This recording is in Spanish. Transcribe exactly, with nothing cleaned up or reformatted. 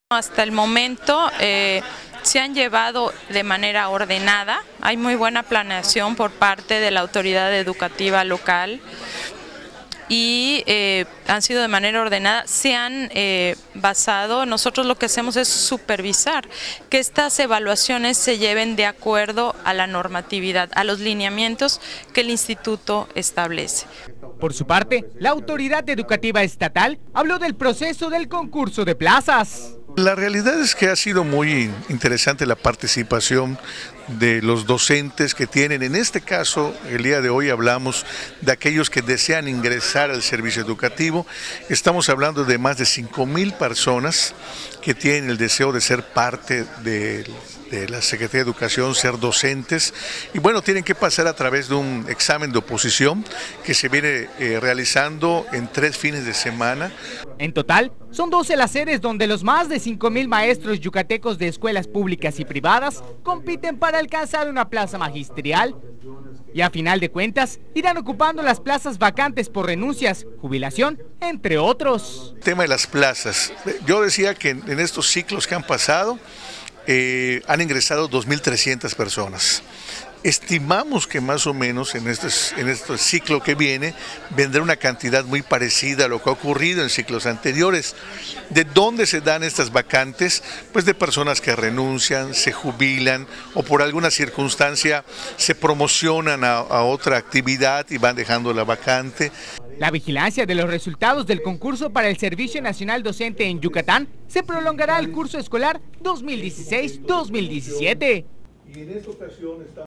Hasta el momento eh, se han llevado de manera ordenada, hay muy buena planeación por parte de la autoridad educativa local y eh, han sido de manera ordenada, se han eh, basado, nosotros lo que hacemos es supervisar que estas evaluaciones se lleven de acuerdo a la normatividad, a los lineamientos que el instituto establece. Por su parte, la autoridad educativa estatal habló del proceso del concurso de plazas. La realidad es que ha sido muy interesante la participación de los docentes que tienen, en este caso, el día de hoy hablamos de aquellos que desean ingresar al servicio educativo. Estamos hablando de más de cinco mil personas que tienen el deseo de ser parte de, de la Secretaría de Educación, ser docentes, y bueno, tienen que pasar a través de un examen de oposición que se viene eh, realizando en tres fines de semana. En total, son doce las sedes donde los más de cinco mil maestros yucatecos de escuelas públicas y privadas compiten para alcanzar una plaza magisterial y a final de cuentas irán ocupando las plazas vacantes por renuncias, jubilación, entre otros. El tema de las plazas, yo decía que en, en estos ciclos que han pasado eh, han ingresado dos mil trescientas personas. Estimamos que más o menos en este, en este ciclo que viene vendrá una cantidad muy parecida a lo que ha ocurrido en ciclos anteriores. ¿De dónde se dan estas vacantes? Pues de personas que renuncian, se jubilan o por alguna circunstancia se promocionan a, a otra actividad y van dejando la vacante. La vigilancia de los resultados del concurso para el Servicio Nacional Docente en Yucatán se prolongará el curso escolar dos mil dieciséis dos mil diecisiete. Y en esta ocasión está